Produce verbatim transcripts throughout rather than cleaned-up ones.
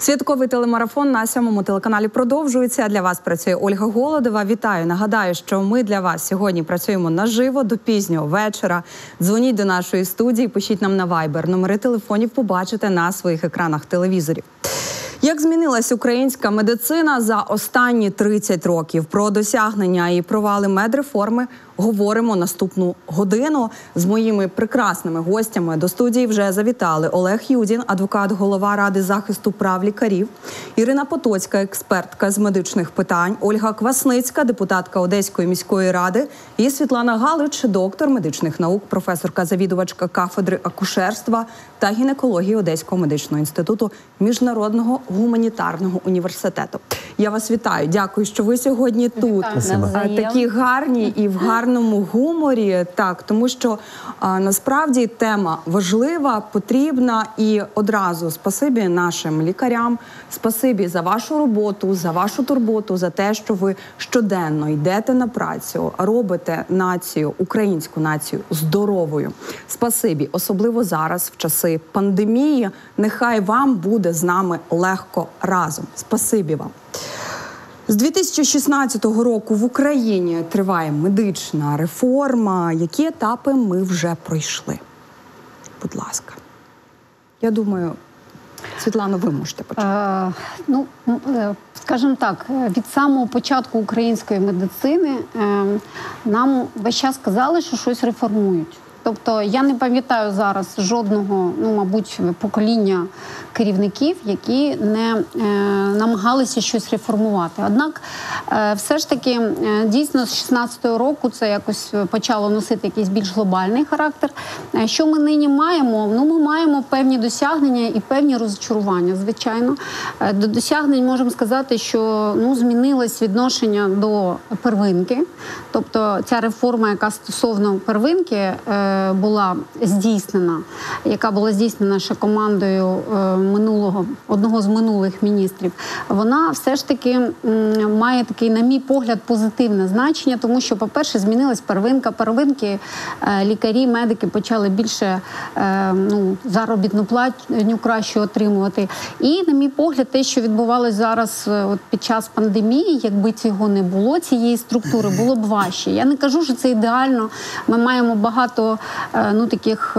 Святковий телемарафон на сьомому телеканалі продовжується. Для вас працює Ольга Голодова. Вітаю. Нагадаю, що ми для вас сьогодні працюємо наживо до пізнього вечора. Дзвоніть до нашої студії, пишіть нам на Viber. Номери телефонів побачите на своїх екранах телевізорів. Як змінилась українська медицина за останні тридцять років? Про досягнення і провали медреформи говоримо наступну годину. З моїми прекрасними гостями до студії вже завітали Олег Юдін, адвокат, голова Ради захисту прав лікарів, Ірина Потоцька, експертка з медичних питань, Ольга Квасницька, депутатка Одеської міської ради, і Світлана Галич, доктор медичних наук, професорка, завідувачка кафедри акушерства та гінекології Одеського медичного інституту Міжнародного гуманітарного університету. Я вас вітаю. Дякую, що ви сьогодні тут. Такі гарні і в гарному гуморі. Так, тому що а, насправді тема важлива, потрібна, і одразу спасибі нашим лікарям, спасибі за вашу роботу, за вашу турботу, за те, що ви щоденно йдете на працю, робите націю, українську націю здоровою. Спасибі, особливо зараз, в часи пандемії. Нехай вам буде з нами легко разом. Спасибі вам. З дві тисячі шістнадцятого року в Україні триває медична реформа. Які етапи ми вже пройшли? Будь ласка. Я думаю, Світлано, ви можете почати. Е, ну, скажімо так, від самого початку української медицини е, нам весь час казали, що щось реформують. Тобто я не пам'ятаю зараз жодного, ну, мабуть, покоління керівників, які не е, намагалися щось реформувати. Однак, е, все ж таки, е, дійсно, з шістнадцятого року це якось почало носити якийсь більш глобальний характер. Е, що ми нині маємо? Ну, ми маємо певні досягнення і певні розчарування, звичайно. Е, до досягнень можемо сказати, що, ну, змінилось відношення до первинки. Тобто ця реформа, яка стосовно первинки, е, була здійснена, яка була здійснена ще командою минулого, одного з минулих міністрів, вона все ж таки має такий, на мій погляд, позитивне значення, тому що, по-перше, змінилась первинка. Первинки лікарі, медики почали більше, ну, заробітну платню краще отримувати. І, на мій погляд, те, що відбувалося зараз от, під час пандемії, якби цього не було, цієї структури, було б важче. Я не кажу, що це ідеально. Ми маємо багато ну, таких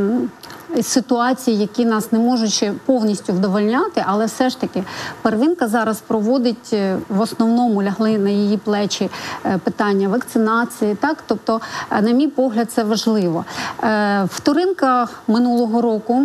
ситуацій, які нас не можуть ще повністю вдовольняти, але все ж таки первинка зараз проводить, в основному лягли на її плечі питання вакцинації, так? Тобто, на мій погляд, це важливо. Вторинка минулого року,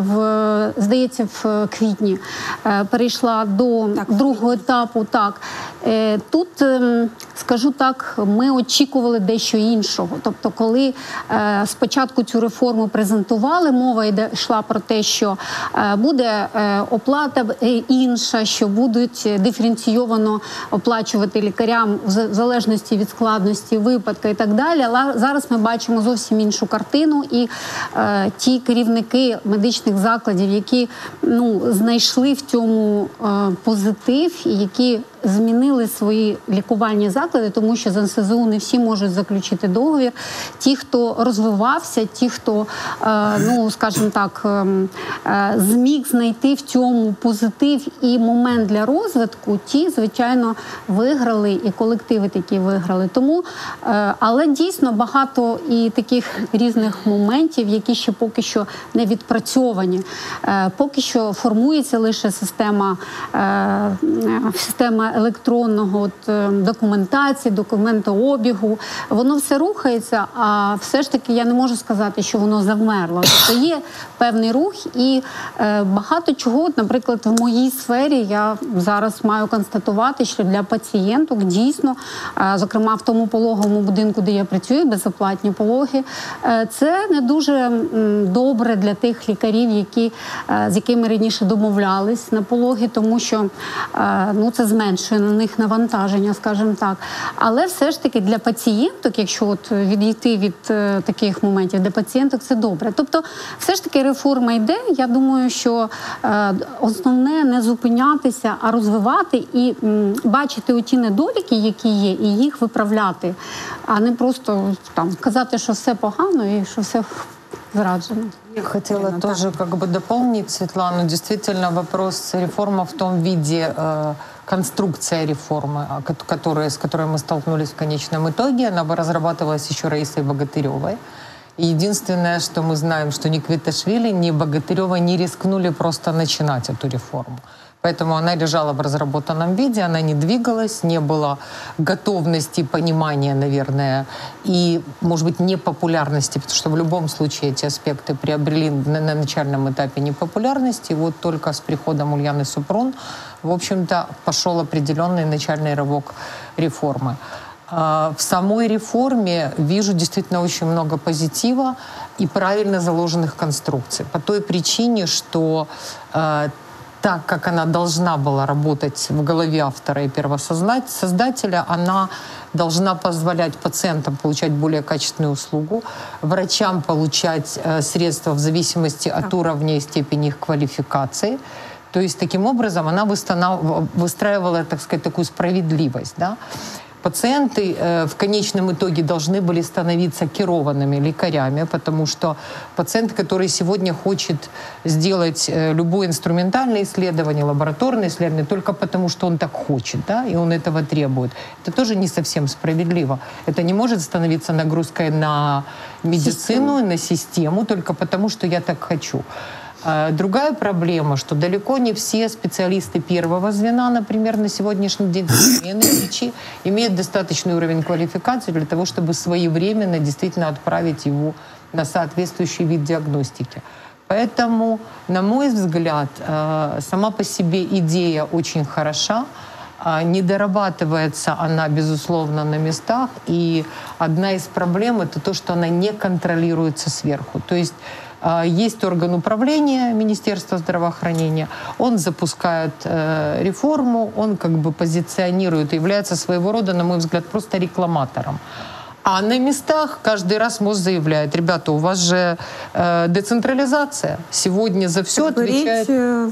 в, здається, в квітні, перейшла до так, другого етапу, так. Тут, скажу так, ми очікували дещо іншого. Тобто, коли спочатку цю реформу презентували, мова йшла про те, що буде оплата інша, що будуть диференційовано оплачувати лікарям в залежності від складності випадка і так далі. Але зараз ми бачимо зовсім іншу картину, і е, ті керівники медичних закладів, які, ну, знайшли в цьому е, позитив і які змінили свої лікувальні заклади, тому що з ен ес зе у не всі можуть заключити договір. Ті, хто розвивався, ті, хто, е, ну, скажімо так, е, зміг знайти в цьому позитив і момент для розвитку, ті, звичайно, виграли, і колективи такі виграли. Тому, е, але дійсно багато і таких різних моментів, які ще поки що не відпрацьовані. Е, поки що формується лише система, е, система електронного от, документації, документообігу. Воно все рухається, а все ж таки я не можу сказати, що воно завмерло. Тобто є певний рух і е, багато чого, от, наприклад, в моїй сфері я зараз маю констатувати, що для пацієнток дійсно, е, зокрема в тому пологовому будинку, де я працюю, безоплатні пологи, е, це не дуже м, добре для тих лікарів, які, е, з якими раніше домовлялись на пологи, тому що е, ну, це зменшує на них навантаження, скажімо так. Але все ж таки для пацієнток, якщо от відійти від е, таких моментів, для пацієнток це добре. Тобто все ж таки реформа йде. Я думаю, що е, основне не зупинятися, а розвивати і м, бачити оті недоліки, які є, і їх виправляти, а не просто там казати, що все погано і що все зраджена. Я хотела Именно тоже как бы дополнить Светлану. Действительно, вопрос реформы в том виде, э, конструкция реформы, а, ко- которая, с которой мы столкнулись в конечном итоге, она бы разрабатывалась еще Раисой Богатыревой. И единственное, что мы знаем, что ни Квиташвили, ни Богатырева не рискнули просто начинать эту реформу. Поэтому она лежала в разработанном виде, она не двигалась, не было готовности, понимания, наверное, и, может быть, непопулярности, потому что в любом случае эти аспекты приобрели на, на начальном этапе непопулярности. И вот только с приходом Ульяны Супрун, в общем-то, пошел определенный начальный рывок реформы. В самой реформе вижу действительно очень много позитива и правильно заложенных конструкций. По той причине, что э, так, как она должна была работать в голове автора и первосоздателя, она должна позволять пациентам получать более качественную услугу, врачам получать э, средства в зависимости от уровня и степени их квалификации. То есть, таким образом, она выстраивала, так сказать, такую справедливость, да? Пациенты э, в конечном итоге должны были становиться керованными лекарями, потому что пациент, который сегодня хочет сделать э, любое инструментальное исследование, лабораторное исследование, только потому, что он так хочет, да, и он этого требует, это тоже не совсем справедливо. Это не может становиться нагрузкой на медицину, на систему, только потому, что я так хочу. Другая проблема, что далеко не все специалисты первого звена, например, на сегодняшний день, современные врачи, имеют достаточный уровень квалификации для того, чтобы своевременно действительно отправить его на соответствующий вид диагностики. Поэтому, на мой взгляд, сама по себе идея очень хороша. Не дорабатывается она, безусловно, на местах. И одна из проблем — это то, что она не контролируется сверху. То есть есть орган управления Министерства здравоохранения, он запускает э, реформу, он как бы позиционирует и является своего рода, на мой взгляд, просто рекламатором. А на местах каждый раз МОЗ заявляет: ребята, у вас же э, децентрализация. Сегодня за все отвечает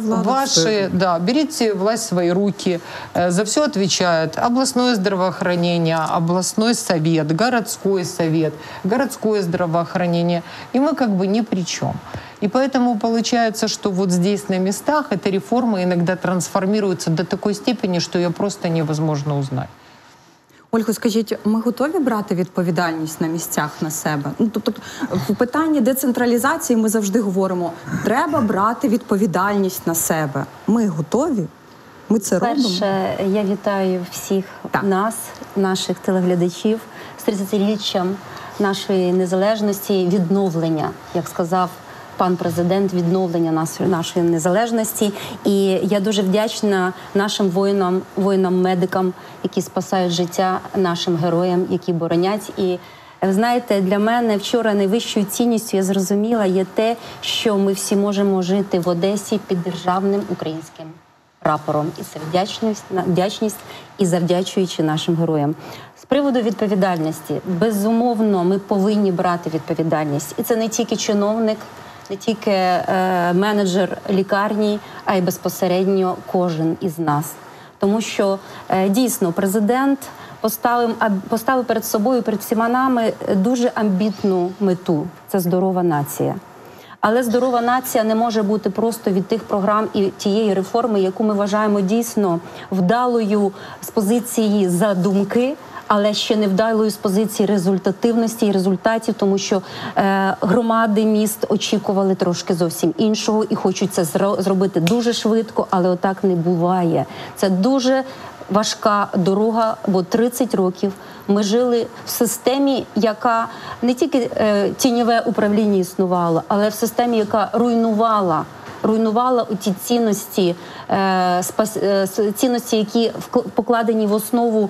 ваши, да, берите власть в свои руки. Э, за все отвечает областное здравоохранение, областной совет, городской совет, городское здравоохранение. И мы как бы ни при чем. И поэтому получается, что вот здесь на местах эта реформа иногда трансформируется до такой степени, что ее просто невозможно узнать. Ольго, скажіть, ми готові брати відповідальність на місцях на себе? Ну, тобто, в питанні децентралізації ми завжди говоримо, треба брати відповідальність на себе. Ми готові? Ми це робимо? Перше, я вітаю всіх так. нас, наших телеглядачів з тридцятиріччям нашої незалежності, відновлення, як сказав пан президент, відновлення нашої незалежності. І я дуже вдячна нашим воїнам, воїнам-медикам, які спасають життя, нашим героям, які боронять. І ви знаєте, для мене вчора найвищою цінністю, я зрозуміла, є те, що ми всі можемо жити в Одесі під державним українським прапором. І це вдячність, вдячність і завдячуючи нашим героям. З приводу відповідальності, безумовно, ми повинні брати відповідальність. І це не тільки чиновник, не тільки е, менеджер лікарні, а й безпосередньо кожен із нас. Тому що е, дійсно президент поставив, поставив перед собою, перед всіма нами дуже амбітну мету – це здорова нація. Але здорова нація не може бути просто від тих програм і тієї реформи, яку ми вважаємо дійсно вдалою з позиції задумки, але ще не вдалою з позиції результативності і результатів, тому що е, громади міст очікували трошки зовсім іншого і хочуть це зробити дуже швидко, але отак не буває. Це дуже важка дорога, бо тридцять років ми жили в системі, яка не тільки е, тіньове управління існувало, але в системі, яка руйнувала руйнувала ті цінності, е, спас, е, цінності, які покладені в основу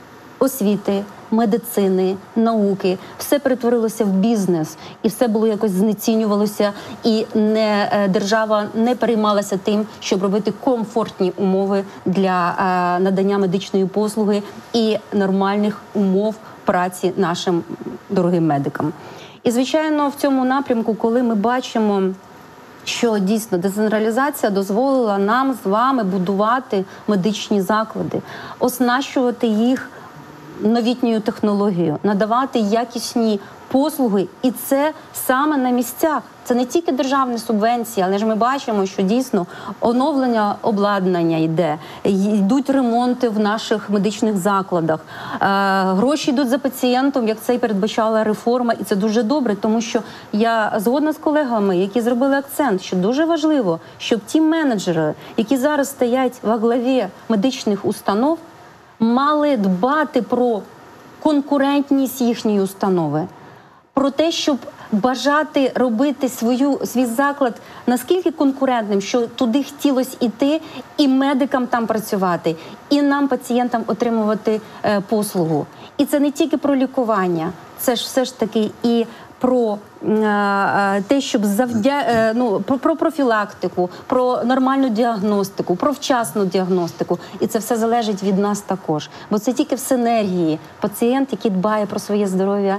освіти, медицини, науки. Все перетворилося в бізнес, і все було якось знецінювалося, і не, держава не переймалася тим, щоб робити комфортні умови для е, надання медичної послуги і нормальних умов праці нашим дорогим медикам. І, звичайно, в цьому напрямку, коли ми бачимо, що дійсно децентралізація дозволила нам з вами будувати медичні заклади, оснащувати їх новітньою технологією, надавати якісні послуги, і це саме на місцях. Це не тільки державні субвенції, але ж ми бачимо, що дійсно оновлення обладнання йде, йдуть ремонти в наших медичних закладах, е, гроші йдуть за пацієнтом, як це і передбачала реформа, і це дуже добре, тому що я згодна з колегами, які зробили акцент, що дуже важливо, щоб ті менеджери, які зараз стоять во главі медичних установ, мали дбати про конкурентність їхньої установи, про те, щоб бажати робити свою, свій заклад наскільки конкурентним, що туди хотілося йти і медикам там працювати, і нам, пацієнтам, отримувати е, послугу. І це не тільки про лікування, це ж все ж таки і про е, те, щоб завдя... е, ну, про, про профілактику, про нормальну діагностику, про вчасну діагностику. І це все залежить від нас також. Бо це тільки в синергії. Пацієнт, який дбає про своє здоров'я,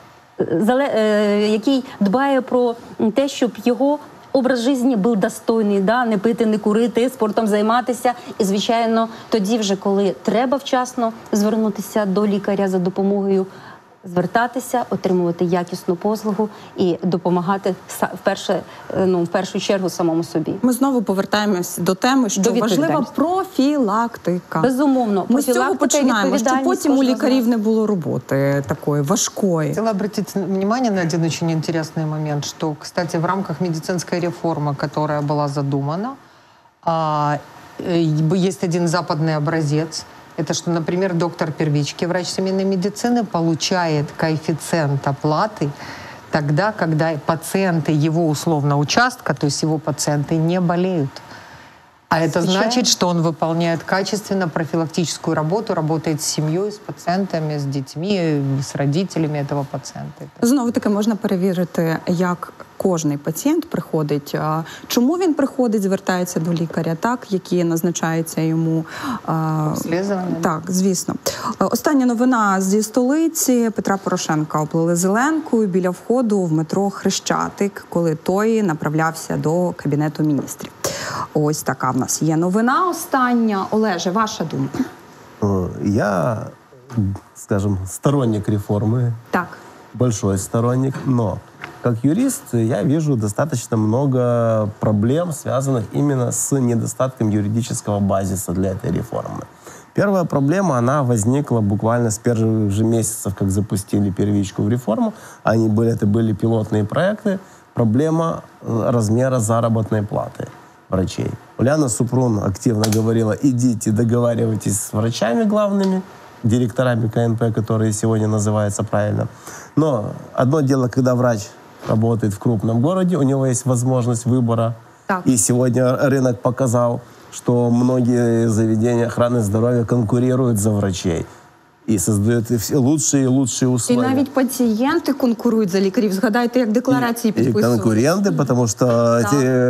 який дбає про те, щоб його образ життя був достойний, да? Не пити, не курити, спортом займатися. І, звичайно, тоді вже, коли треба вчасно звернутися до лікаря за допомогою, звертатися, отримувати якісну послугу і допомагати в, перше, ну, в першу чергу самому собі. Ми знову повертаємось до теми, що До важлива профілактика. Безумовно. Ми з цього починаємо, що потім у лікарів не було роботи такої важкої. Хотела обратить внимание на один очень интересный момент, что, кстати, в рамках медицинской реформы, которая была задумана, есть один западный образец. Это что, например, доктор первички, врач семейной медицины, получает коэффициент оплаты тогда, когда пациенты его условно участка, то есть его пациенты не болеют. А это значит, что он выполняет качественно профилактическую работу, работает с семьей, с пациентами, с детьми, с родителями этого пациента. Знову-таки можна перевірити, як кожний пацієнт приходить, чому він приходить, звертається до лікаря, так, які назначаються йому. Обслідування. Так, звісно. Остання новина зі столиці. Петра Порошенка облили зеленкою біля входу в метро Хрещатик, коли той направлявся до Кабінету міністрів. Ось така в нас є новина остання. Олеже, ваша думка? Я, скажем, сторонник реформы. Так. Большой сторонник, но как юрист я вижу достаточно много проблем, связанных именно с недостатком юридического базиса для этой реформы. Первая проблема, она возникла буквально с первых же месяцев, как запустили первичку в реформу. Они были, это были пилотные проекты. Проблема размера заработной платы врачей. Уляна Супрун активно говорила: идите, договаривайтесь с врачами главными, директорами ка эн пэ, которые сегодня называются правильно. Но одно дело, когда врач работает в крупном городе, у него есть возможность выбора. Так. И сегодня рынок показал, что многие заведения охраны здоровья конкурируют за врачей. І створюють лучші і лучші условия. І навіть пацієнти конкурують за лікарів. Згадайте, як декларації підписують. І конкуренти, тому що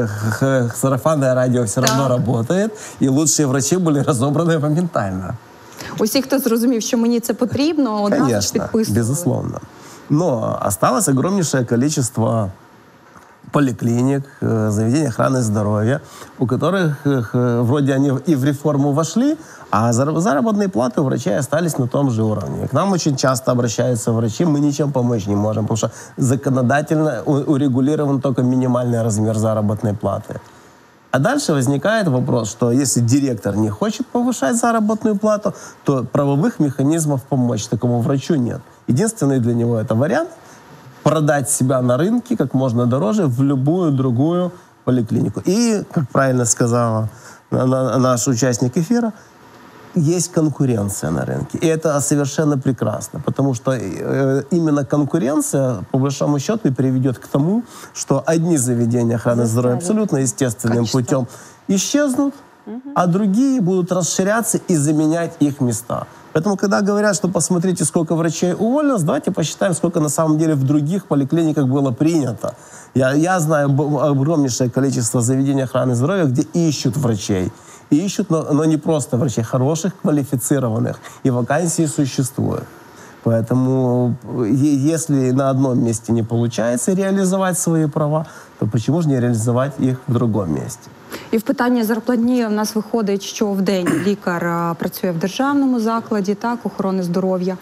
сарафанне радіо все одно працює, і лучші врачі були розібрані моментально. Усі, хто зрозумів, що мені це потрібно, одразу ж підписували. Конечно, безусловно. Но осталось огромнейшее количество поликлиник, заведений охраны здоровья, у которых вроде они и в реформу вошли, а заработные платы у врачей остались на том же уровне. К нам очень часто обращаются врачи, мы ничем помочь не можем, потому что законодательно урегулирован только минимальный размер заработной платы. А дальше возникает вопрос, что если директор не хочет повышать заработную плату, то правовых механизмов помочь такому врачу нет. Единственный для него это вариант – продать себя на рынке как можно дороже в любую другую поликлинику. И, как правильно сказала наш участник эфира, есть конкуренция на рынке. И это совершенно прекрасно, потому что именно конкуренция, по большому счету, и приведет к тому, что одни заведения охраны здоровья абсолютно естественным Качество. путем исчезнут, угу. а другие будут расширяться и заменять их места. Поэтому, когда говорят, что посмотрите, сколько врачей уволилось, давайте посчитаем, сколько на самом деле в других поликлиниках было принято. Я, я знаю огромнейшее количество заведений охраны здоровья, где ищут врачей. И ищут, но, но не просто врачей, хороших, квалифицированных. И вакансии существуют. Поэтому, если на одном месте не получается реализовать свои права, то почему же не реализовать их в другом месте? І в питанні зарплатні в нас виходить, що в день лікар працює в державному закладі, так, охорони здоров'я,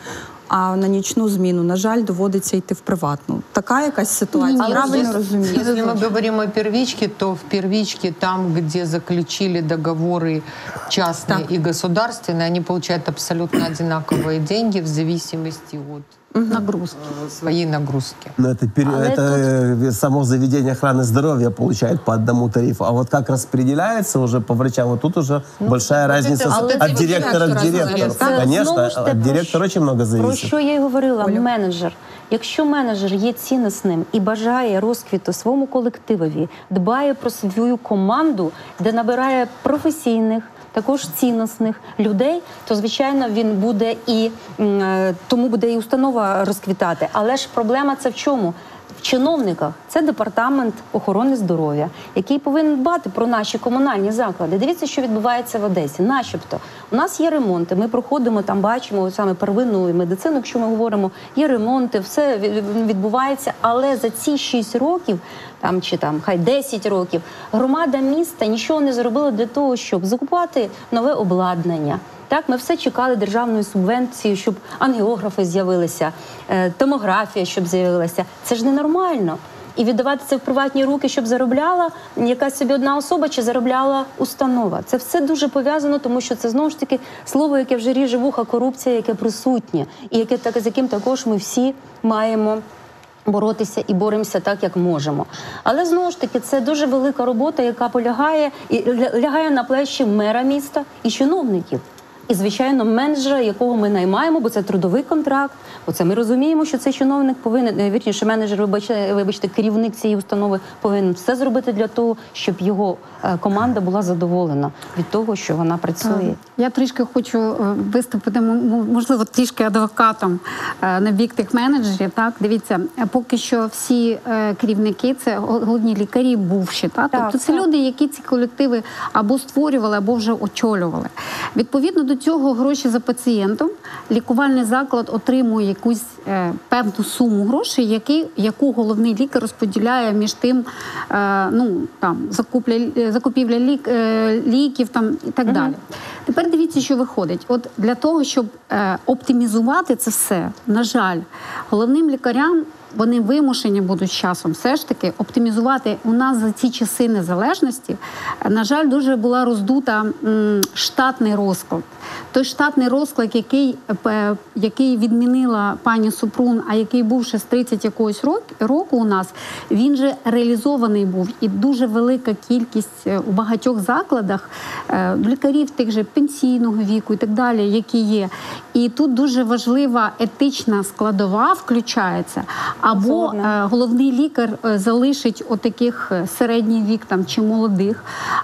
а на нічну зміну, на жаль, доводиться йти в приватну. Така якась ситуація, Ні, правильно если- розумію? Если мы говорим о первичке, то в первичке, там, где заключили договоры частные и государственные, они получают абсолютно одинаковые деньги в зависимости от Нагрузки. э, своей нагрузки. Но это, пере- Але это э, само заведение охраны здоровья получает по одному тарифу. А вот как распределяется уже по врачам, вот тут уже большая вот разница это- с- але от це від директора к директора директору. залежить. Конечно, Знову ж те, от про директора що- очень много Про зависит. що я й говорила? Оля. Менеджер. Якщо менеджер є ціннісним і бажає розквіту своєму колективові, дбає про свою команду, де набирає професійних, також цінностних людей, то, звичайно, він буде і м, е, тому буде і установа розквітати. Але ж проблема це в чому? В чиновниках. Це департамент охорони здоров'я, який повинен дбати про наші комунальні заклади. Дивіться, що відбувається в Одесі. Начебто, у нас є ремонти, ми проходимо там, бачимо от саме первинну медицину, якщо ми говоримо, є ремонти, все ві- відбувається, але за ці шість років, там чи там хай десять років, громада міста нічого не зробила для того, щоб закупати нове обладнання. Так, ми все чекали державної субвенції, щоб ангіографи з'явилися, е, томографія, щоб з'явилася. Це ж ненормально. І віддавати це в приватні руки, щоб заробляла якась собі одна особа чи заробляла установа. Це все дуже пов'язано, тому що це знову ж таки слово, яке вже ріже вуха, корупція, яке присутнє, і яке так з яким також ми всі маємо боротися і боремося так, як можемо. Але знову ж таки, це дуже велика робота, яка полягає і ля- лягає на плечі мера міста і чиновників. І, звичайно, менеджера, якого ми наймаємо, бо це трудовий контракт, бо це ми розуміємо, що цей чиновник повинен, е, вірніше, менеджер, вибачте, вибачте, керівник цієї установи повинен все зробити для того, щоб його е, команда була задоволена від того, що вона працює. Я трішки хочу е, виступити, м- м- можливо, трішки адвокатом е, на бік тих менеджерів. Так, дивіться, е, поки що всі е, керівники це головні лікарі бувші. Так? Так, Тобто це так. люди, які ці колективи або створювали, або вже очолювали. Відповідно до цього, гроші за пацієнтом, лікувальний заклад отримує якусь е, певну суму грошей, які, яку головний лікар розподіляє між тим, е, ну там закупля, закупівля лік, е, ліків там і так далі. Тепер дивіться, що виходить. От для того, щоб е, оптимізувати це все, на жаль, головним лікарям вони вимушені будуть з часом все ж таки оптимізувати. У нас за ці часи незалежності, е, на жаль, дуже була роздута м, штатний розклад. Той штатний розклад, який, е, який відмінила пані Супрун, а який був ще з тридцять якогось року, року у нас, він же реалізований був. І дуже велика кількість е, у багатьох закладах е, лікарів тих же пенсійного віку і так далі, які є. І тут дуже важлива етична складова включається. Або Згодна. е, головний лікар е, залишить отаких е, середній вік там чи молодих,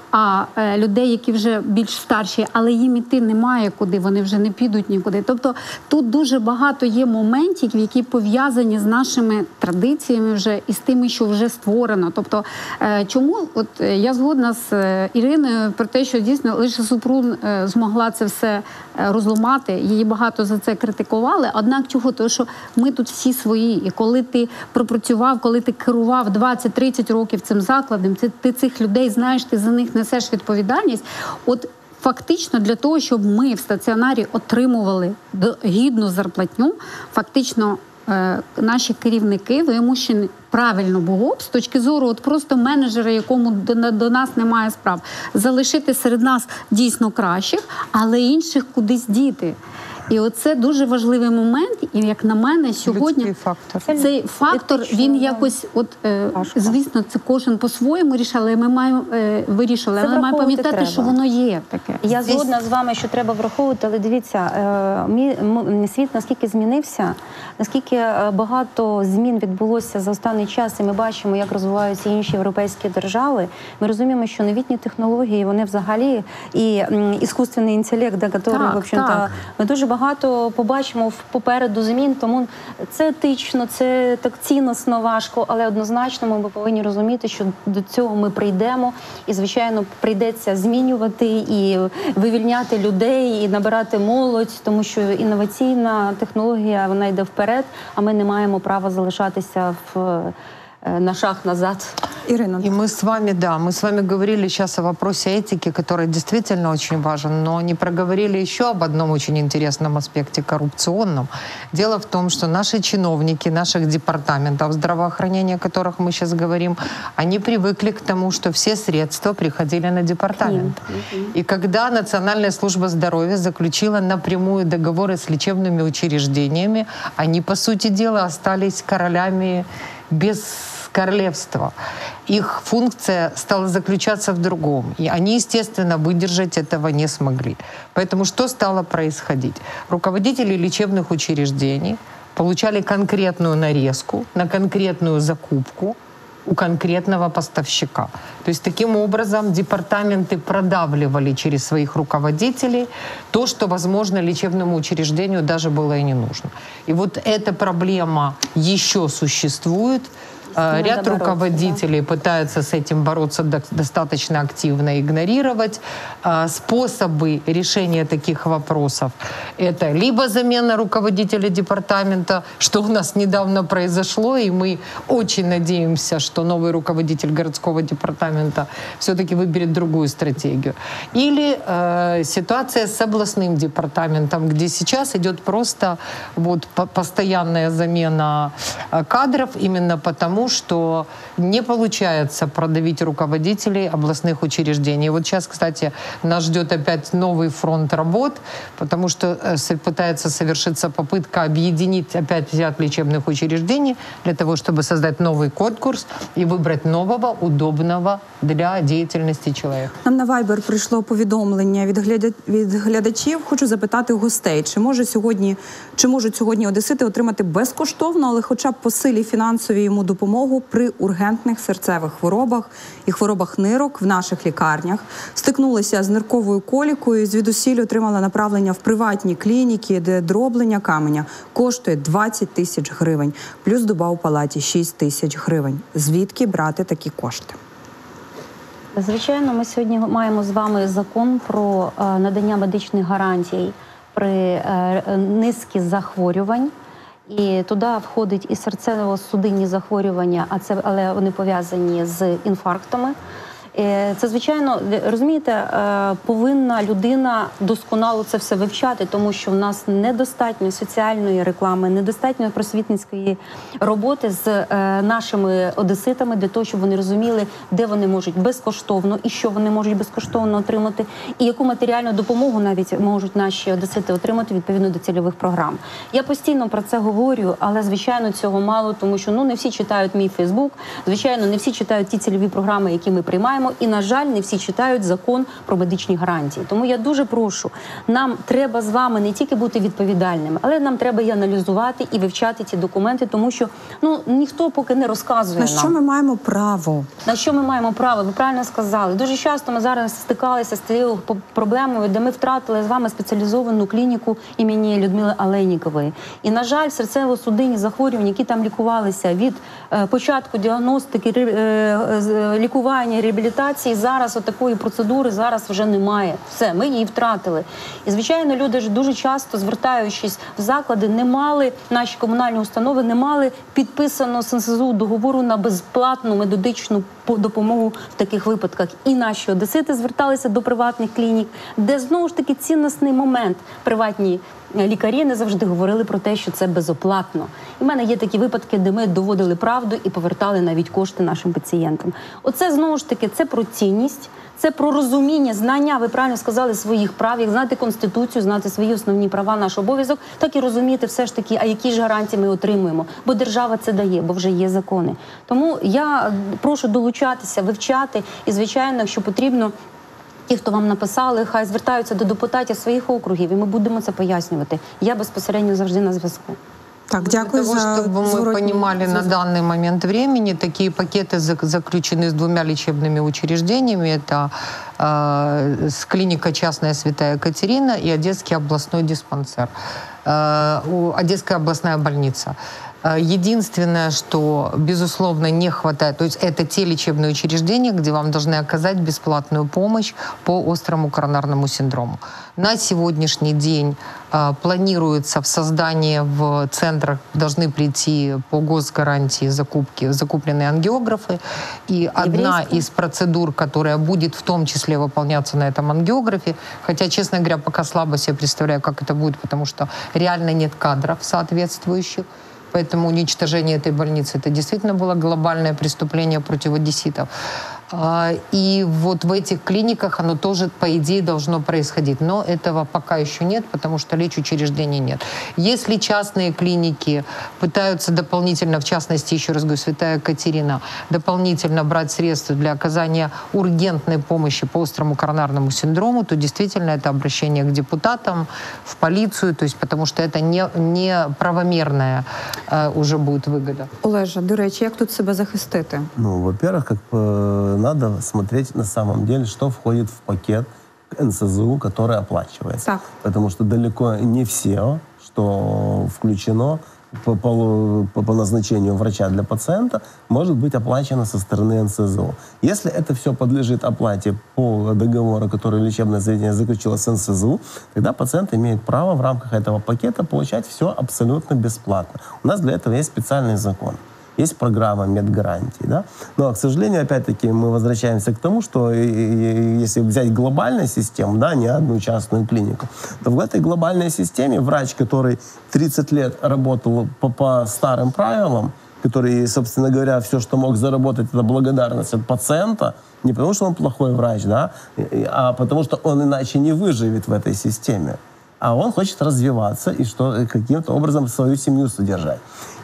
а е, людей, які вже більш старші, але їм іти немає куди, вони вже не підуть нікуди. Тобто тут дуже багато є моментів, які пов'язані з нашими традиціями вже і з тими, що вже створено. Тобто, е, чому от е, я згодна з е, Іриною про те, що дійсно лише Супрун е, змогла це все е, розламати, її багато за це критикували. Однак чого? Тому що ми тут всі свої. І коли ти пропрацював, коли ти керував двадцять-тридцять років цим закладом, ти, ти цих людей знаєш, ти за них несеш відповідальність. От фактично для того, щоб ми в стаціонарі отримували до- гідну зарплатню, фактично е, наші керівники вимушені, правильно було б з точки зору от просто менеджера, якому до, до нас немає справ, залишити серед нас дійсно кращих, але інших кудись діти. І оце дуже важливий момент, і як на мене, сьогодні Людський фактор. цей фактор, етично, він да. якось, от е, Важко. звісно, це кожен по-своєму рішав, але ми маємо е, вирішили, Це але маємо враховувати пам'ятати, треба. що воно є таке. Я Здесь- згодна з вами, що треба враховувати, але дивіться, е, мі- м- світ наскільки змінився, наскільки е, багато змін відбулося за останній час, і ми бачимо, як розвиваються інші європейські держави. Ми розуміємо, що новітні технології, вони взагалі, і м, іскусственний інтелект, да, який, Так, в общем-то, так. ми дуже багато побачимо в- попереду змін, тому це етично, це так цінносно важко, але однозначно ми повинні розуміти, що до цього ми прийдемо, і, звичайно, прийдеться змінювати і вивільняти людей, і набирати молодь, тому що інноваційна технологія, вона йде вперед, а ми не маємо права залишатися в е, на шаг назад. Ирина. И мы с вами, да, мы с вами говорили сейчас о вопросе этики, который действительно очень важен, но не проговорили еще об одном очень интересном аспекте коррупционном. Дело в том, что наши чиновники, наших департаментов здравоохранения, о которых мы сейчас говорим, они привыкли к тому, что все средства приходили на департамент. И когда Национальная служба здоровья заключила напрямую договоры с лечебными учреждениями, они, по сути дела, остались королями без королевства. Их функция стала заключаться в другом. И они, естественно, выдержать этого не смогли. Поэтому что стало происходить? Руководители лечебных учреждений получали конкретную нарезку на конкретную закупку у конкретного поставщика. То есть таким образом департаменты продавливали через своих руководителей то, что, возможно, лечебному учреждению даже было и не нужно. И вот эта проблема еще существует. Надо Ряд бороться, руководителей да. пытаются с этим бороться достаточно активно, игнорировать. Способы решения таких вопросов – это либо замена руководителя департамента, что у нас недавно произошло, и мы очень надеемся, что новый руководитель городского департамента все-таки выберет другую стратегию. Или э, ситуация с областным департаментом, где сейчас идет просто вот, постоянная замена кадров именно потому, что не получается продавить руководителей областных учреждений. Вот сейчас, кстати, нас ждет опять новый фронт работ, потому что пытается совершиться попытка объединить опять ряд лечебных учреждений для того, чтобы создать новый конкурс и выбрать нового, удобного для деятельности человека. Нам на Viber прийшло повідомлення від, гляда... від глядачів. Хочу запитати гостей, чи може сьогодні, чи можуть сьогодні одесити отримати безкоштовно, але хоча б по силі фінансовій йому допомогу при ургентних серцевих хворобах і хворобах нирок в наших лікарнях. Стикнулися з нирковою колікою, звідусіль отримала направлення в приватні клініки, де дроблення каменя коштує двадцять тисяч гривень, плюс доба у палаті шість тисяч гривень. Звідки брати такі кошти? Звичайно, ми сьогодні маємо з вами закон про надання медичних гарантій при низці захворювань. І туди входить і серцево-судинні захворювання, а це, але вони пов'язані з інфарктами. Це, звичайно, розумієте, повинна людина досконало це все вивчати, тому що в нас недостатньо соціальної реклами, недостатньо просвітницької роботи з нашими одеситами для того, щоб вони розуміли, де вони можуть безкоштовно і що вони можуть безкоштовно отримати, і яку матеріальну допомогу навіть можуть наші одесити отримати відповідно до цільових програм. Я постійно про це говорю, але, звичайно, цього мало, тому що ну, не всі читають мій Фейсбук, звичайно, не всі читають ті цільові програми, які ми приймаємо. І, на жаль, не всі читають закон про медичні гарантії. Тому я дуже прошу, нам треба з вами не тільки бути відповідальними, але нам треба і аналізувати, і вивчати ці документи, тому що ну, ніхто поки не розказує нам. На що ми маємо право? На що ми маємо право? Ви правильно сказали. Дуже часто ми зараз стикалися з цією проблемою, де ми втратили з вами спеціалізовану клініку імені Людмили Алейнікової. І, на жаль, серцево-судинні захворювання, які там лікувалися від е, початку діагностики, е, лікування, реабілітації, зараз отакої процедури зараз вже немає. Все, ми її втратили. І, звичайно, люди ж дуже часто, звертаючись в заклади, не мали, наші комунальні установи не мали підписано з ен ес зет у договору на безплатну медичну допомогу в таких випадках. І наші одесити зверталися до приватних клінік, де, знову ж таки, цінностний момент. Приватні лікарі не завжди говорили про те, що це безоплатно. І в мене є такі випадки, де ми доводили правду і повертали навіть кошти нашим пацієнтам. Оце, знову ж таки, це про цінність, це про розуміння, знання, ви правильно сказали, своїх прав, як знати Конституцію, знати свої основні права, наш обов'язок, так і розуміти все ж таки, а які ж гарантії ми отримуємо. Бо держава це дає, бо вже є закони. Тому я прошу долучатися, вивчати і, звичайно, якщо потрібно, ті, хто вам написали, хай звертаються до депутатів своїх округів, і ми будемо це пояснювати. Я безпосередньо завжди на зв'язку. Так, дякую Для того, за чтобы мы понимали на данный момент времени, такие пакеты заключены с двумя лечебными учреждениями. Это э, клиника частная «Святая Екатерина» и Одесский областной диспансер, э, Одесская областная больница. Единственное, что, безусловно, не хватает, то есть это те лечебные учреждения, где вам должны оказать бесплатную помощь по острому коронарному синдрому. На сегодняшний день э, планируется в создании в центрах, должны прийти по госгарантии закупки, закупленные ангиографы. И одна из процедур, которая будет в том числе выполняться на этом ангиографе, хотя, честно говоря, пока слабо себе представляю, как это будет, потому что реально нет кадров соответствующих. Поэтому уничтожение этой больницы — это действительно было глобальное преступление против одесситов. И вот в этих клиниках оно тоже, по идее, должно происходить. Но этого пока еще нет, потому что лечучреждений нет. Если частные клиники пытаются дополнительно, в частности, еще раз говорю, Святая Катерина, дополнительно брать средства для оказания ургентной помощи по острому коронарному синдрому, то действительно это обращение к депутатам, в полицию, то есть потому что это не, не правомерная э, уже будет выгода. Олеже, до речі, як тут себе захистити? Ну, во-первых, как бы надо смотреть на самом деле, что входит в пакет эн эс зэ у, который оплачивается. Так. Потому что далеко не все, что включено по, по, по назначению врача для пациента, может быть оплачено со стороны эн эс зэ у. Если это все подлежит оплате по договору, который лечебное заведение заключило с эн эс зэ у, тогда пациент имеет право в рамках этого пакета получать все абсолютно бесплатно. У нас для этого есть специальный закон. Есть программа медгарантий, да? Но, к сожалению, опять-таки, мы возвращаемся к тому, что если взять глобальную систему, да, не одну частную клинику, то в этой глобальной системе врач, который тридцать лет работал по, по старым правилам, который, собственно говоря, все, что мог заработать, это благодарность от пациента, не потому что он плохой врач, да, а потому что он иначе не выживет в этой системе. А он хочет развиваться и что, каким-то образом свою семью содержать.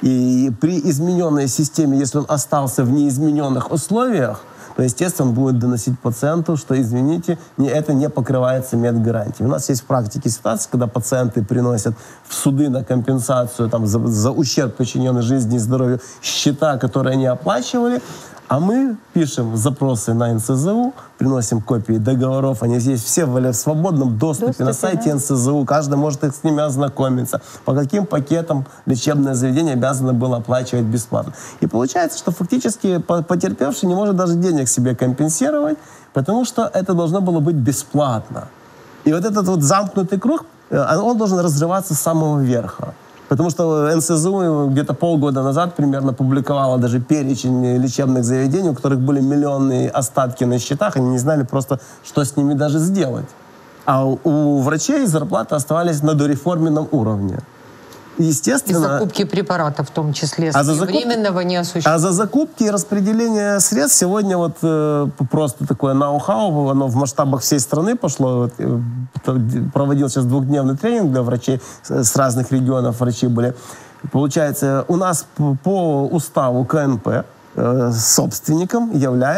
И при измененной системе, если он остался в неизмененных условиях, то, естественно, он будет доносить пациенту, что, извините, не, это не покрывается медгарантией. У нас есть в практике ситуация, когда пациенты приносят в суды на компенсацию там, за, за ущерб, причиненный жизни и здоровью, счета, которые они оплачивали, а мы пишем запросы на эн эс зэ у, приносим копии договоров, они здесь все в свободном доступе, доступе на сайте да? эн эс зэ у, каждый может с ними ознакомиться, по каким пакетам лечебное заведение обязано было оплачивать бесплатно. И получается, что фактически потерпевший не может даже денег себе компенсировать, потому что это должно было быть бесплатно. И вот этот вот замкнутый круг, он должен разрываться с самого верха. Потому что эн эс зэ у где-то полгода назад примерно публиковала даже перечень лечебных заведений, у которых были миллионные остатки на счетах, они не знали просто, что с ними даже сделать. А у врачей зарплаты оставались на дореформенном уровне. Естественно, и закупки препаратов в том числе, а за закуп... временного не осуществляется. А за закупки и распределение средств сегодня вот э, просто такое ноу-хау, оно в масштабах всей страны пошло. Вот, э, проводил сейчас двухдневный тренинг для врачей с разных регионов, врачи были. Получается, у нас по уставу ка эн пэ э, собственником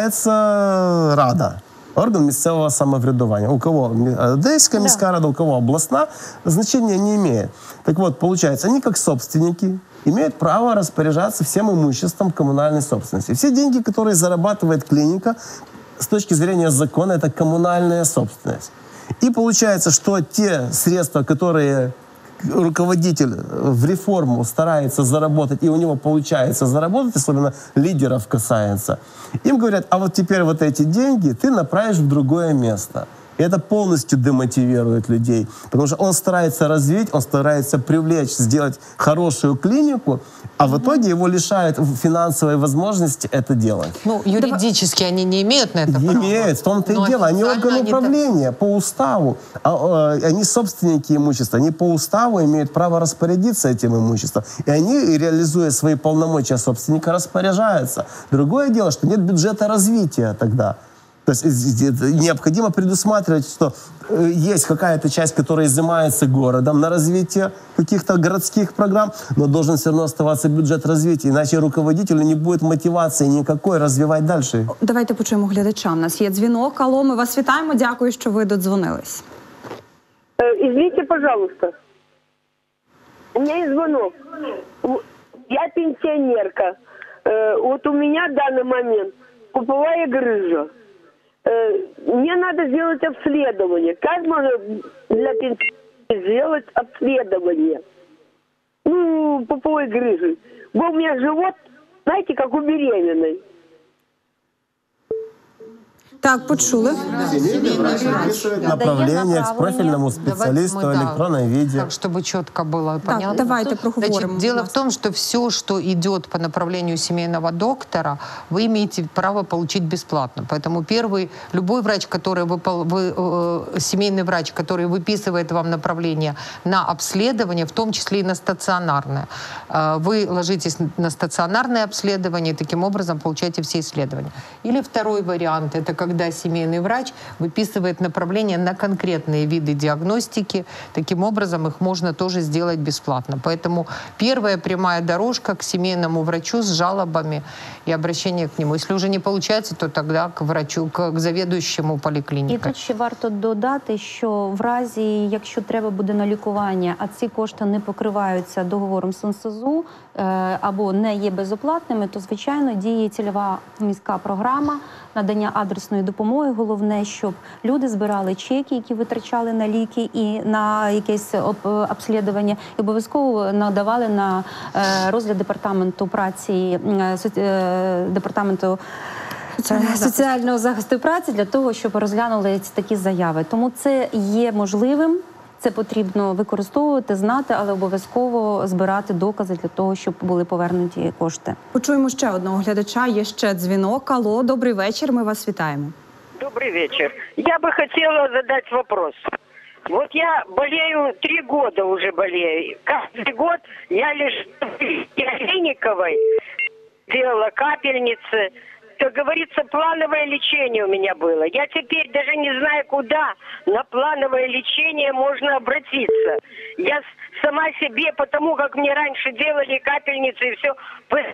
является РАДА. Орган місцевого самоврядування. У кого Одеська да. міська рада, у кого областна, значения не имеет. Так вот, получается, они как собственники имеют право распоряжаться всем имуществом коммунальной собственности. Все деньги, которые зарабатывает клиника, с точки зрения закона, это коммунальная собственность. И получается, что те средства, которые руководитель в реформу старается заработать, и у него получается заработать, особенно лидеров касается, им говорят, а вот теперь вот эти деньги ты направишь в другое место. И это полностью демотивирует людей, потому что он старается развить, он старается привлечь, сделать хорошую клинику, а в итоге его лишают финансовой возможности это делать. Ну, юридически они не имеют на это права. Имеют, в том-то и дело. Они органы управления так... по уставу. А, а, они собственники имущества. Они по уставу имеют право распорядиться этим имуществом. И они, реализуя свои полномочия собственника, распоряжаются. Другое дело, что нет бюджета развития тогда. То есть необходимо предусматривать, что есть какая-то часть, которая изымается городом на развитие каких-то городских программ, но должен все равно оставаться бюджет развития, иначе руководителю не будет мотивации никакой развивать дальше. Давайте почуємо глядача. У нас є дзвінок. Алло, ми вас вітаємо. Дякую, що ви додзвонились. Извините, пожалуйста. У меня есть звонок. Я пенсионерка. Вот у меня в данный момент пуповая грыжа. Мне надо сделать обследование. Как можно для пенсионера сделать обследование? Ну, пуповой грыжи. Был у меня живот, знаете, как у беременной. Так, почули. Семейный врач выписывает направление к профильному специалисту в Давайте мы, да, электронном виде. Так, чтобы четко было Так, понятно. давайте проговоримо. Значит, дело в том, что все, что идет по направлению семейного доктора, вы имеете право получить бесплатно. Поэтому первый, любой врач, который выпол, вы, э, семейный врач, который выписывает вам направление на обследование, в том числе и на стационарное, э, вы ложитесь на стационарное обследование и таким образом получаете все исследования. Или второй вариант, это когда семейный врач выписывает направление на конкретные виды диагностики. Таким образом, их можно тоже сделать бесплатно. Поэтому первая прямая дорожка к семейному врачу с жалобами и обращение к нему. Если уже не получается, то тогда к врачу, к завідуючому І поліклініки. тут ще варто додати, що в разі, якщо треба буде на лікування, а ці кошти не покриваються договором з ен ес зет у е, або не є безоплатними, то, звичайно, діє цільова міська програма надання адресної допомоги. Головне, щоб люди збирали чеки, які витрачали на ліки і на якесь об- обслідування, і обов'язково надавали на е, розгляд департаменту праці, е, соці- е, департаменту Соціального захисту. соціального захисту праці для того, щоб розглянули ці такі заяви. Тому це є можливим, це потрібно використовувати, знати, але обов'язково збирати докази для того, щоб були повернуті кошти. Почуємо ще одного глядача. Є ще дзвінок. Алло, добрий вечір. Ми вас вітаємо. Добрый вечер. Я бы хотела задать вопрос. Вот я болею, три года уже болею. Каждый год я лежу в Олейниковой, делала капельницы. Как говорится, плановое лечение у меня было. Я теперь даже не знаю, куда на плановое лечение можно обратиться. Я с- сама себе, потому как мне раньше делали капельницы и все,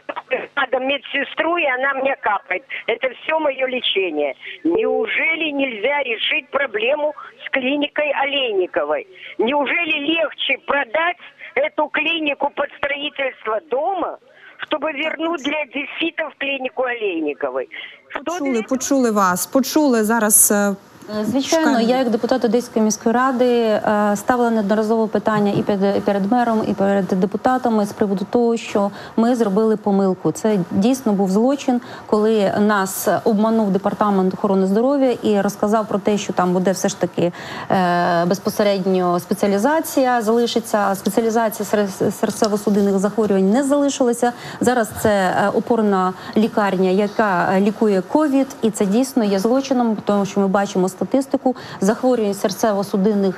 надо медсестру, и она мне капает. Это все мое лечение. Неужели нельзя решить проблему с клиникой Олейниковой? Неужели легче продать эту клинику под строительство дома, чтобы вернуть для дефита в клинику Олейниковой? Что Почули, для- почули вас. Почули зараз. е, Звичайно, Шукаємо. я як депутат Одеської міської ради е, ставила неодноразово питання і перед, і перед мером, і перед депутатами з приводу того, що ми зробили помилку. Це дійсно був злочин, коли нас обманув департамент охорони здоров'я і розказав про те, що там буде все ж таки е, безпосередньо спеціалізація, залишиться спеціалізація серед- серцево-судинних захворювань не залишилася. Зараз це е, опорна лікарня, яка лікує ковід, і це дійсно є злочином, тому що ми бачимо статистику захворювань серцево-судинних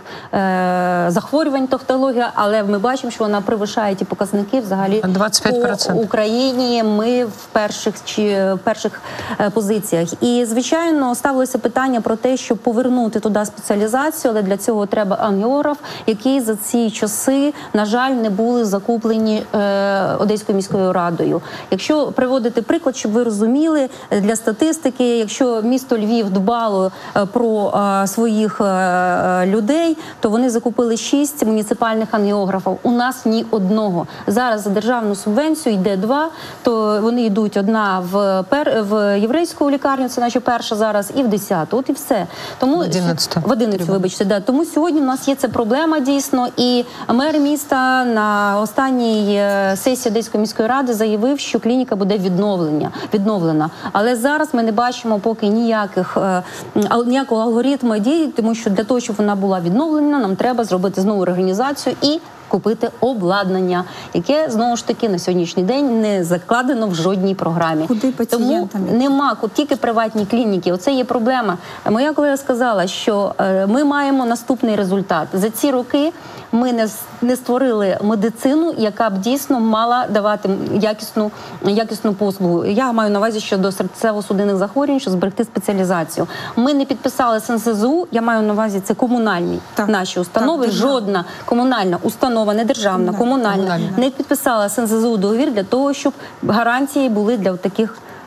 е, захворювань, тавтологія, але ми бачимо, що вона перевищає ті показники взагалі двадцять п'ять відсотків. по Україні. Ми в перших чи в перших е, позиціях. І звичайно ставилося питання про те, щоб повернути туди спеціалізацію, але для цього треба ангіограф, які за ці часи, на жаль, не були закуплені е, Одеською міською радою. Якщо приводити приклад, щоб ви розуміли, для статистики, якщо місто Львів дбало е, про е, своїх е, людей, то вони закупили шість муніципальних ангіографів. У нас ні одного. Зараз за державну субвенцію йде два, то вони йдуть одна в, пер, в єврейську лікарню, це наче перша зараз, і в десяту. От і все. Тому В одинадцяту. В одинадцяту, вибачте, да. Тому сьогодні в нас є ця проблема дійсно, і мер міста на останній е, сесії Одеської міської ради заявив, що клініка буде відновлення, відновлена. Але зараз ми не бачимо поки ніяких, е, ал- ніякого алгоритму дій, тому що для того, щоб вона була відновлена, нам треба зробити знову реорганізацію і купити обладнання, яке, знову ж таки, на сьогоднішній день не закладено в жодній програмі. Куди пацієнтам Тому йти? нема, тільки приватні клініки. Оце є проблема. Моя колега сказала, що е, ми маємо наступний результат. За ці роки ми не, с- не створили медицину, яка б дійсно мала давати якісну, якісну послугу. Я маю на увазі щодо серцево-судинних захворювань, що зберегти спеціалізацію. Ми не підписали з ен ес зет у, я маю на увазі, це комунальні Так. наші установи. Так, державна. Жодна комунальна установа, не державна, Комунальна. комунальна, Комунальна. не підписала з ен ес зет у договір для того, щоб гарантії були для таких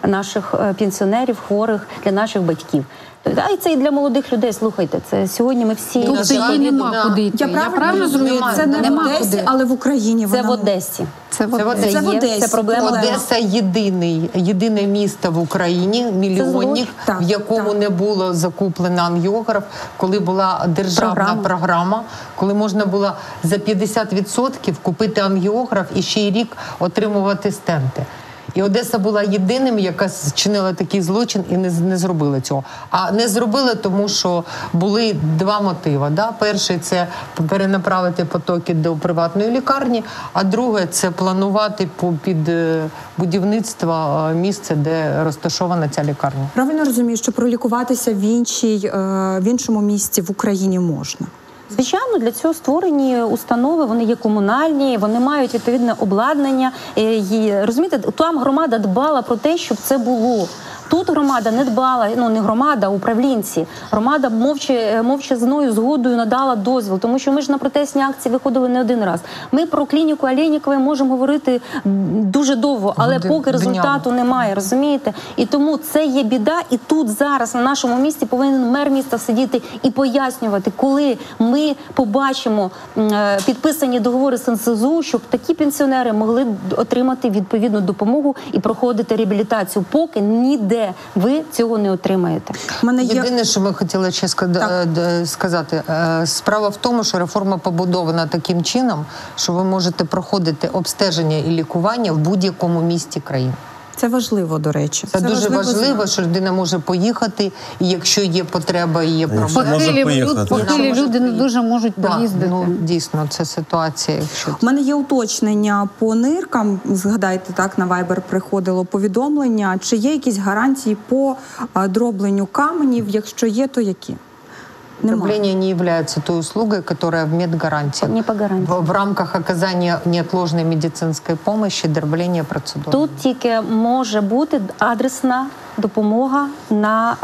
наших е, пенсіонерів, хворих, для наших батьків. А і це і для молодих людей, слухайте, це сьогодні ми всі... Тобто її нема куди йти. Я правильно розумію, Немає, це не в нема Одесі, куди. але в Україні Це вона... в Одесі. Це в Це в Одесі. Це в є, Одесі. це проблема. Одеса єдиний, єдине місто в Україні, мільйонник, Так, в якому так. не було закуплено ангіограф, коли була державна Програма. програма, коли можна було за п'ятдесят відсотків купити ангіограф і ще й рік отримувати стенти. І Одеса була єдиним, яка зчинила такий злочин і не, не зробила цього. А не зробила, тому що були два мотиви. Да? Перший – це перенаправити потоки до приватної лікарні, а друге – це планувати по- під е, будівництво е, місце, де розташована ця лікарня. Правильно розумію, що пролікуватися в, іншій, е, в іншому місці в Україні можна? Звичайно, для цього створені установи, вони є комунальні, вони мають відповідне обладнання. Е, і, розумієте, там громада дбала про те, щоб це було. Тут громада не дбала, ну не громада, а управлінці. Громада мовчи, мовчазною згодою надала дозвіл, тому що ми ж на протестні акції виходили не один раз. Ми про клініку Олейнікової можемо говорити дуже довго, але Годин- поки результату немає, розумієте? І тому це є біда, і тут зараз на нашому місці повинен мер міста сидіти і пояснювати, коли ми побачимо е, підписані договори з ен ес зе у, щоб такі пенсіонери могли отримати відповідну допомогу і проходити реабілітацію, поки ніде ви цього не отримаєте. У мене є... Єдине, що ми хотіли ще ска- д- сказати, е, справа в тому, що реформа побудована таким чином, що ви можете проходити обстеження і лікування в будь-якому місті країни. Це важливо, до речі. Це, дуже важливо, знати. що людина може поїхати, і якщо є потреба і є Якщо проблема. може Похилі, поїхати. люд- похилі Може люди не поїхати. дуже можуть Да, поїздити. ну, дійсно, це ситуація. Якщо У мене є уточнення по ниркам. Згадайте, так, на Viber приходило повідомлення. Чи є якісь гарантії по а, дробленню каменів? Якщо є, то які? Немає. дробление не является той услугой, которая в медгарантии. Не по гарантії. В, в рамках оказания неотложной медицинской помощи дробление процедур. Тут тільки може бути адресна допомога на,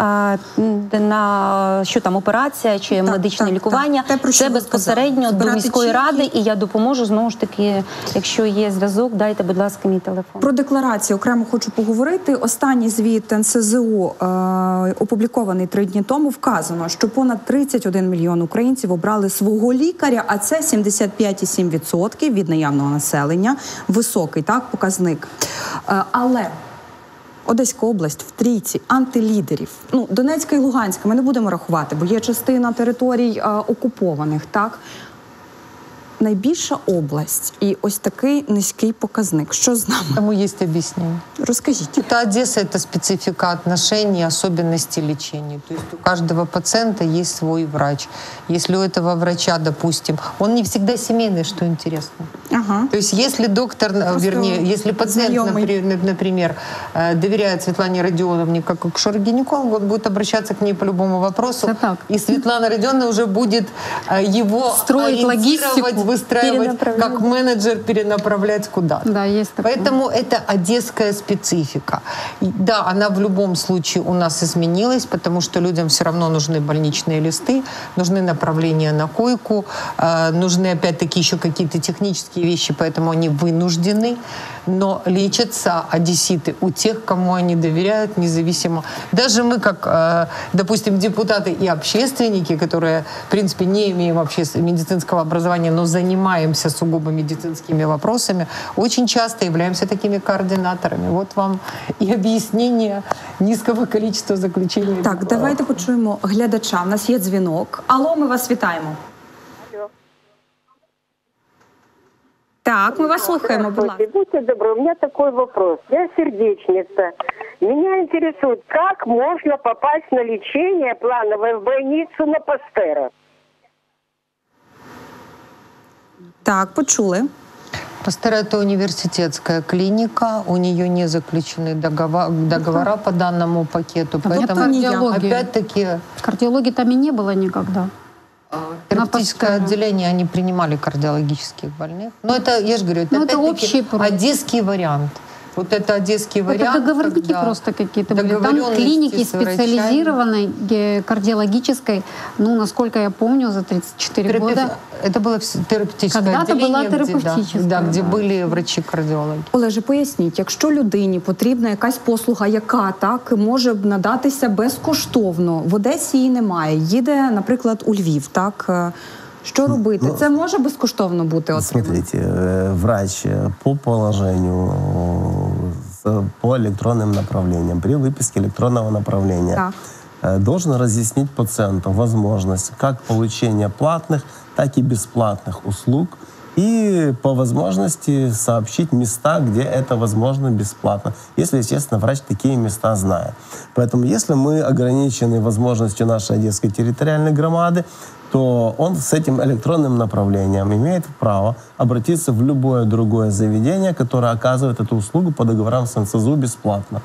а, на що там операція чи Так, медичне так, лікування. так. Те, про що Це ви безпосередньо сказали. до Збирати міської чеки. ради, і я допоможу знову ж таки, якщо є зв'язок, дайте, будь ласка, мій телефон. Про декларацію окремо хочу поговорити. Останній звіт ен ес зе у, е, опублікований три дні тому, вказано, що понад тридцять один мільйон українців обрали свого лікаря, а це сімдесят п'ять цілих сім десятих відсотка від наявного населення. Високий, так, показник. Е, але Одеська область в трійці антилідерів. Ну, Донецька і Луганська ми не будемо рахувати, бо є частина територій е, окупованих, так? Найбільша область і ось такий низький показник. Що з нами? Тому есть объяснение. Розкажіть. Это Одесса, это специфика отношений, особенности лечения. То есть у каждого пациента есть свой врач. Если у этого врача, допустим, он не всегда семейный, что интересно. Ага. То есть если доктор, Просто вернее, если пациент, знакомый. напри- например, э, доверяет Светлане Родионовне как акушер-гинекологу, он будет обращаться к ней по любому вопросу. Это так. И Светлана Родионовна уже будет э, его Строить ориентировать, логистику. выстраивать, Перенаправлять. как менеджер перенаправлять куда-то. Да, есть такое. Поэтому это одесская специфика. И да, она в любом случае у нас изменилась, потому что людям все равно нужны больничные листы, нужны направления на койку, э, нужны опять-таки еще какие-то технические вещи, поэтому они вынуждены. Но лечатся одесситы у тех, кому они доверяют, независимо. Даже мы, как, э, допустим, депутаты и общественники, которые, в принципе, не имеем обществен- медицинского образования, но занимаемся сугубо медицинскими вопросами, очень часто являемся такими координаторами. Вот вам и объяснение низкого количества заключений. Так, давайте почуємо глядача. У нас є дзвінок. Алло, ми вас вітаємо. Так, ми вас слухаємо, будь ласка. Будьте добры, у меня такой вопрос. Я сердечница. Меня интересует, как можно попасть на лечение плановое в больницу на Пастера? Так, почули. Пастер — это университетская клиника, у нее не заключены договора, договора по данному пакету, А вот поэтому кардиология. опять-таки Кардиологии там и не было никогда. терапевтическое Пастера. отделение, они принимали кардиологических больных. Но это, я же говорю, это, Ну, это опять-таки общий проект. одесский вариант. Вот это одесский вариант. Это договорники когда просто какие-то были. Там договоренности клиники с врачами. специализированной ге- кардиологической, ну, насколько я помню, за тридцать четыре Терапев- года. Это было вс- терапевтическое Когда-то отделение, была где, да, терапевтическая, да, где да. были врачи-кардиологи. Олеже, поясніть, якщо людині потрібна якась послуга, яка так може б надатися безкоштовно, в Одесі її немає, їде, наприклад, у Львів, так? е, Що робити? Ну, Це може безкоштовно бути отримано? Смотрите, э, врач э, по положению, э, с- по электронным направлениям, при выписке электронного направления Так. э, должен разъяснить пациенту возможность как получения платных, так и бесплатных услуг и по возможности сообщить места, где это возможно бесплатно, если, естественно, врач такие места знает. Поэтому если мы ограничены возможностью нашей Одесской территориальной громады, то он с этим электронным направлением имеет право обратиться в любое другое заведение, которое оказывает эту услугу по договорам с эн эс зэ у бесплатно.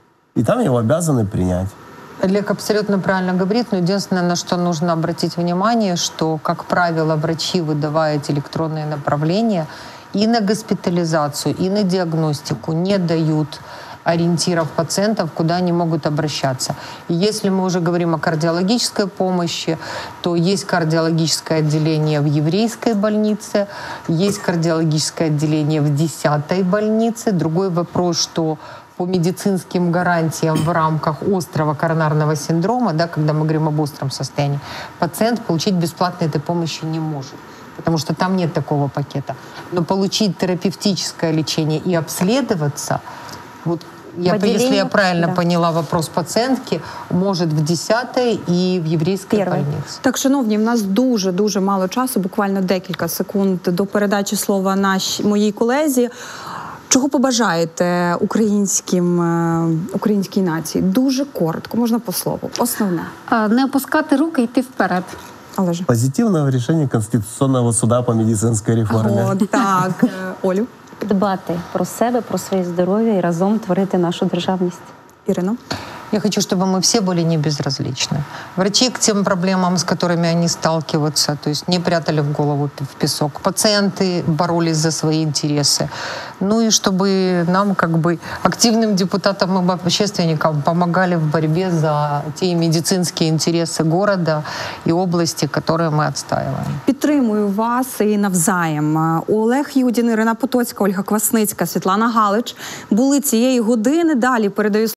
И там его обязаны принять. Олег абсолютно правильно говорит, но единственное, на что нужно обратить внимание, что, как правило, врачи выдавая электронные направления и на госпитализацию, и на диагностику не дают ориентиров пациентов, куда они могут обращаться. И если мы уже говорим о кардиологической помощи, то есть кардиологическое отделение в еврейской больнице, есть кардиологическое отделение в десятой больнице. Другой вопрос, что по медицинским гарантиям в рамках острого коронарного синдрома, да, когда мы говорим об остром состоянии, пациент получить бесплатно этой помощи не может, потому что там нет такого пакета. Но получить терапевтическое лечение и обследоваться, вот я, В отделении, если я правильно да. поняла вопрос пациентки, может в десятой и в еврейской Первой. больнице. Так, шановні, в нас дуже-дуже мало часу, буквально декілька секунд до передачі слова нашій моїй колезі. Чого побажаєте українським, е, українській нації? Дуже коротко, можна по слову. Основне. Е, Не опускати руки, йти вперед. Олеже. Позитивного решения Конституционного суда по медицинской реформе. О, так. Е, Олю, Дбати про себе, про своє здоров'я і разом творити нашу державність. Ірино. Я хочу, чтобы мы все были не безразличны. Врачи к тем проблемам, с которыми они сталкиваются, то есть не прятали в голову в песок. Пациенты боролись за свои интересы. Ну и чтобы нам, как бы, активным депутатам и общественникам помогали в борьбе за те медицинские интересы города и области, которые мы отстаиваем. Підтримую вас і навзаєм. Е, Олег Юдін, Ірина Потоцька, Ольга Квасницька, Світлана Галич були цієї години. Далі передаю